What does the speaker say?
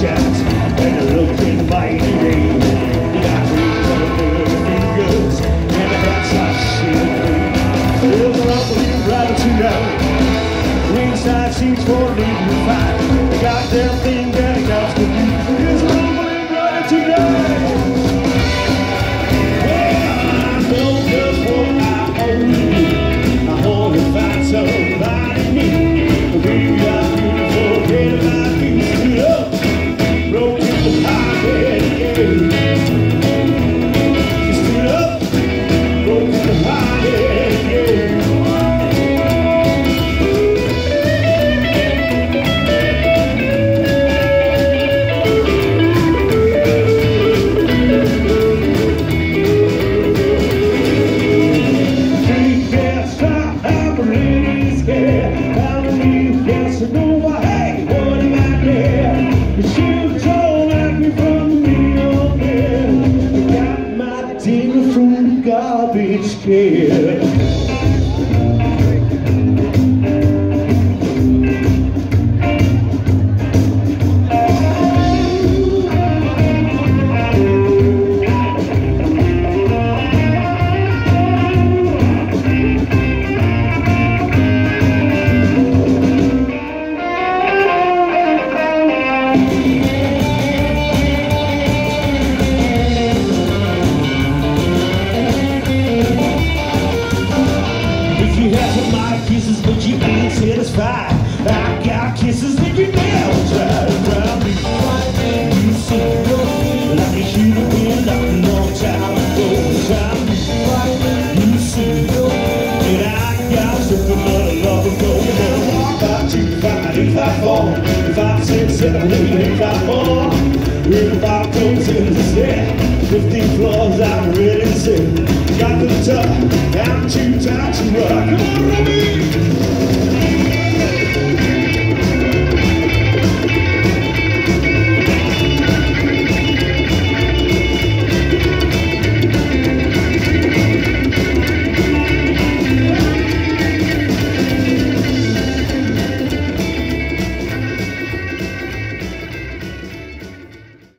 chance, and you're looking mighty green. You got rings on your fingers, and the head's not shielding. There's a rumbling right tonight. Ringside seats for a leading fight. The goddamn thing that it comes to you is a rumbling right tonight. Well, I know just what I owe you. I only find somebody new. Baby, I'm beautiful, get my feet stood up. Broke in the highway, yeah. Stood up, broke in the highway, yeah. Got the top, I'm too tight to rock. Come on, Robbie!